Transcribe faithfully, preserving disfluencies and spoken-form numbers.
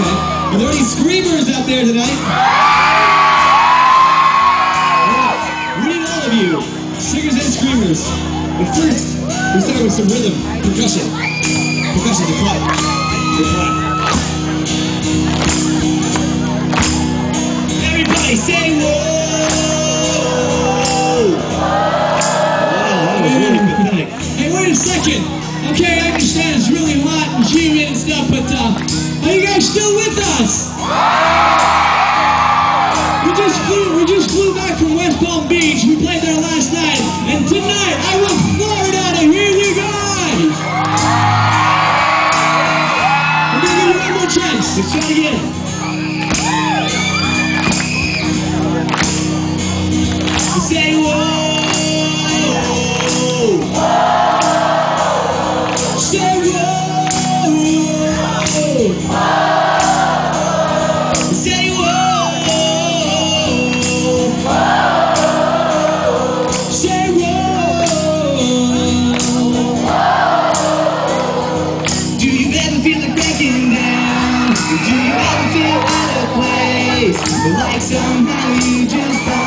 Okay. Are there any screamers out there tonight? We need all of you, singers and screamers. But first, we start with some rhythm, percussion. Percussion, the clap. The clap. Everybody say whoa! Wow, that was really pathetic. Hey, wait a second. Okay, I understand it's really hot and humid and stuff, but uh, are you guys still with us? We just flew, we just flew back from West Palm Beach. We played there last night, and tonight I will Florida to hear you guys. We're gonna give you one more chance. Let's try it again. Say whoa. Say whoa. Say whoa. Say whoa. Do you ever feel like breaking down? Do you ever feel out of place? Like somehow you just